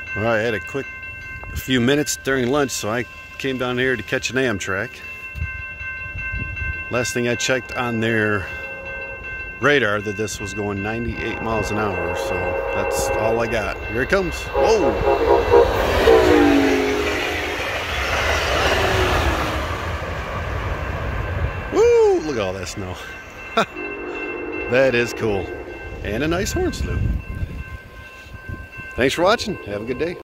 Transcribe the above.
Well, I had a few minutes during lunch, so I came down here to catch an Amtrak. Last thing I checked on their radar, that this was going 98 miles an hour, so that's all I got. Here it comes. Whoa! Woo! Look at all that snow. That is cool. And a nice horn salute. Thanks for watching. Have a good day.